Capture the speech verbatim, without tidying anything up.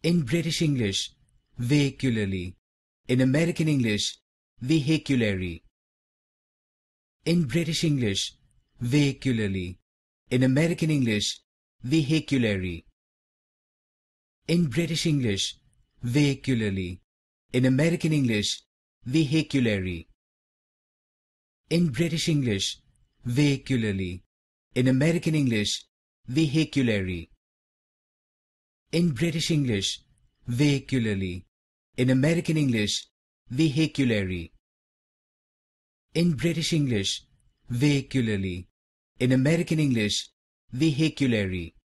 In British English, vehicularly. In American English, vehiculary. In British English, vehicularly. In American English, vehiculary. In British English, vehicularly. In American English, vehiculary. In British English, vehicularly. In American English, vehiculary. In British English, vehicularly. In American English, vehiculary. In British English, vehicularly. In American English, vehiculary.